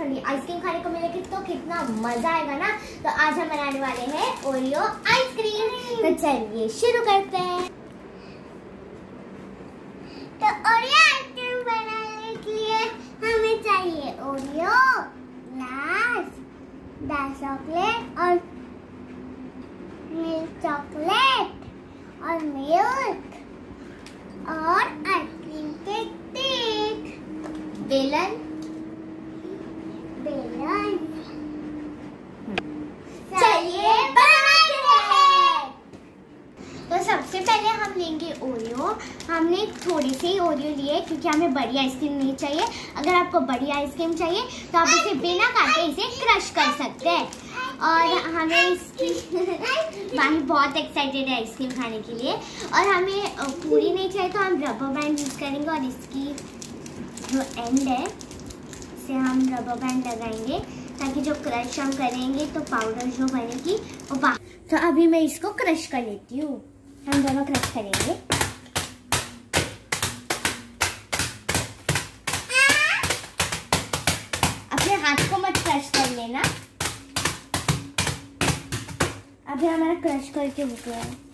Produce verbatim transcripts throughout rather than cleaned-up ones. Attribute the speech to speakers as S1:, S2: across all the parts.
S1: ठंडी आइसक्रीम खाने को मिलेगी तो कितना मजा आएगा ना। तो आज हम बनाने वाले हैं ओरियो आइसक्रीम। तो चलिए शुरू करते हैं। तो ओरियो आइसक्रीम बनाने के लिए हमें चाहिए ओरियो, ग्लास, डार्क चॉकलेट और मिल्क चॉकलेट और मिल्क और आइसक्रीम के स्टिक, बेलन बेलन चलिए बनाते हैं। तो सबसे पहले हम लेंगे ओरियो। हमने थोड़ी सी ओरियो लिए क्योंकि हमें बड़ी आइसक्रीम नहीं चाहिए। अगर आपको बड़ी आइसक्रीम चाहिए तो आप इसे बिना काटे इसे क्रश कर सकते हैं। और हमें इसकी माही बहुत एक्साइटेड है आइसक्रीम खाने के लिए। और हमें पूरी नहीं चाहिए तो हम रबर बैंड यूज करेंगे और इसकी जो एंड है इसे हम रबर बैंड लगाएंगे ताकि जो क्रश हम करेंगे तो पाउडर जो बनेगी वो बाहर। तो अभी मैं इसको क्रश कर लेती हूँ। हम दोनों क्रश करेंगे। अपने हाथ को मत क्रश कर लेना। अभी हमारा क्रश करके हो गया है।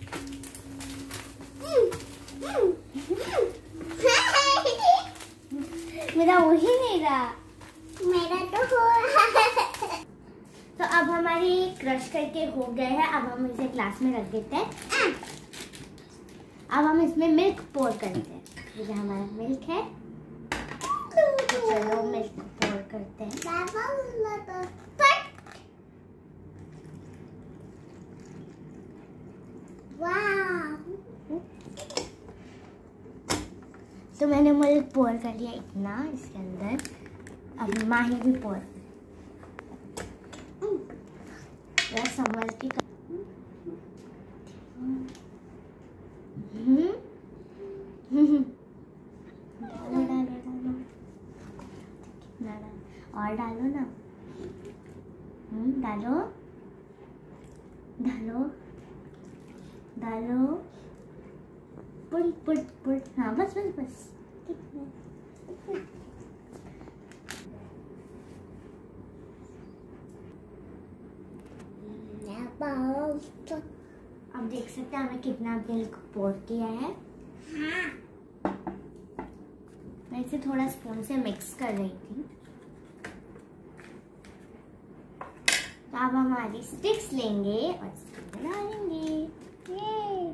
S1: मेरा वही नहीं रहा, मेरा तो हो रहा है। तो अब हमारी क्रश करके हो गए हैं। अब हम इसे ग्लास में रख देते हैं। अब हम इसमें मिल्क पोर करते हैं। ये हमारा मिल्क है तो चलो मिल्क पोर करते हैं। तो मैंने मिल्क पोर कर लिया इतना इसके अंदर। अब माही भी पोर संभल के डालो डालो डालो और डालो ना। डालो डालो डालो पुट पुट पुट। हाँ बस बस बस। अब देख सकते हैं हमें कितना मिल्क पोर किया है। हाँ। मैं इसे थोड़ा स्पून से मिक्स कर रही थी। तो अब हम हमारी स्टिक्स लेंगे और इसको बना लेंगे। ये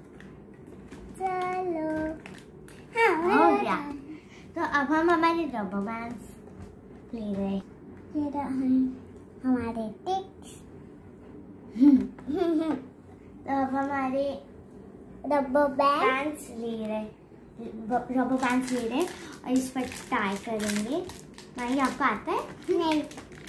S1: चलो हाँ हो गया। तो अब हम हमारे रबर बैंड्स ले रहे हैं। ये रहे हमारे स्टिक्स। तो अब हमारे रबर बैंड्स ले रहे रबर बैंड्स ले रहे हैं और इस पर टाई करेंगे। भाई आपको आता है? नहीं।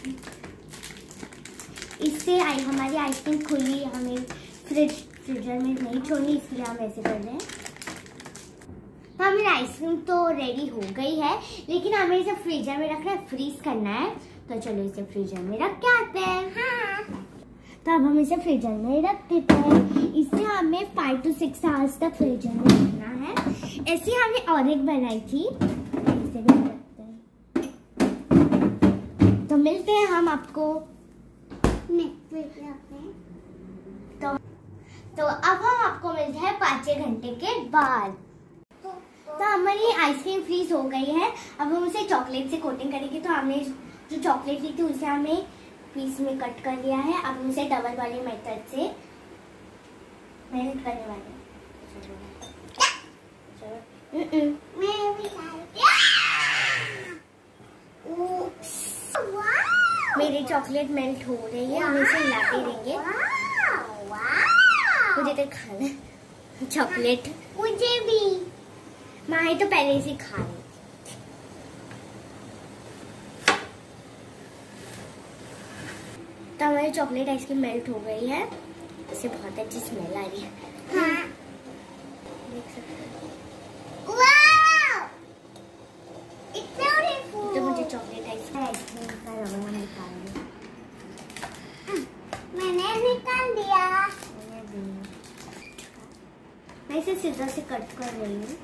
S1: इससे आई हमारी आइसक्रीम खुली हमें फ्रिज फ्रीजर में नहीं छोड़नी, इसलिए हम ऐसे कर रहे हैं। तो हमारी आइसक्रीम तो रेडी हो गई है लेकिन हमें इसे फ्रीजर में रखना है, फ्रीज करना है। तो चलो इसे फ्रीजर में रख के आते हैं। हाँ। तो अब हम इसे फ्रीजर में रख देते हैं। इसे हमें फाइव टू सिक्स आवर्स तक फ्रीजर में रखना है। ऐसी हमने और एक बनाई थी, इसे भी रखते हैं। तो मिलते हैं हम आपको तो तो अब हम आपको मिलते हैं पाँच छः घंटे के बाद। तो हमारी आइसक्रीम फ्रीज हो गई है। अब हम उसे चॉकलेट से कोटिंग करेंगे। तो हमने जो चॉकलेट ली थी उसे हमें पीस में कट कर लिया है। अब हम इसे डबल वाले मेथड से मेल्ट करने वाले हैं। मेरी चॉकलेट मेल्ट हो रही है। हम इसे हिलाते रहेंगे। मुझे तो खाना चॉकलेट। मुझे भी। माही तो पहले से खा रही। तो हमारी चॉकलेट आइसक्रीम मेल्ट हो गई है। इससे बहुत अच्छी स्मेल आ रही है। हाँ। देख सकते हैं। तो मुझे चॉकलेट आइसक्रीम का रबर निकाल दिया। मैंने निकाल दिया। मैं इसे सीधा से कट कर रही हूँ।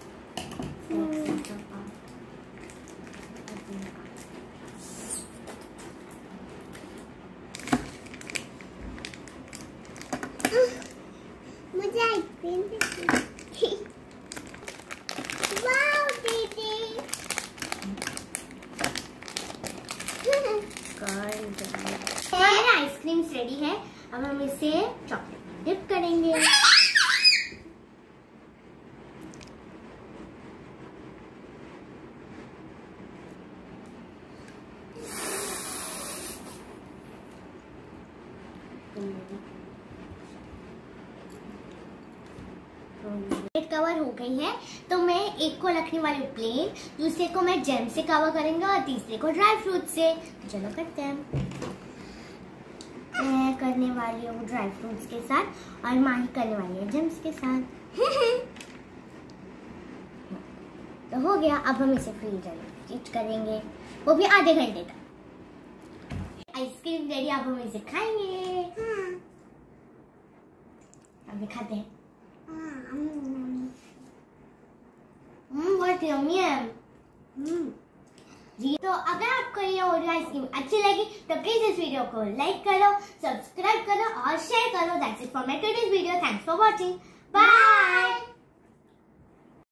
S1: अब हम इसे चॉकलेट डिप करेंगे। प्लेट कवर हो गई है, तो मैं एक को रखने वाली हूँ प्लेन, दूसरे को मैं जैम से कवर करेंगे और तीसरे को ड्राई फ्रूट से। तो चलो करते हैं। मैं करने वाली हूँ ड्राई फ्रूट्स के साथ और माही करने वाली है जैम्स के साथ। तो हो गया। अब हम इसे फ्रीजर में फ्रीज करेंगे, वो भी आधे घंटे तक। आइसक्रीम रेडी, अब हम इसे खाएंगे। अभी खाते हैं। हम्म बहुत यम्मी है। हम्म जी, तो अगर आपको ये ओरियो आइसक्रीम अच्छी लगी तो प्लीज इस वीडियो को लाइक करो, सब्सक्राइब करो और शेयर करो। That's it for my today's video. Thanks for watching. Bye.